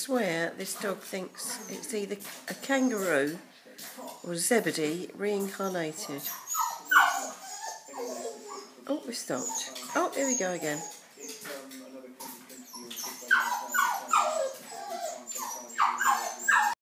swear this dog thinks it's either a kangaroo or Zebedee reincarnated. Oh, we stopped. Oh, here we go again.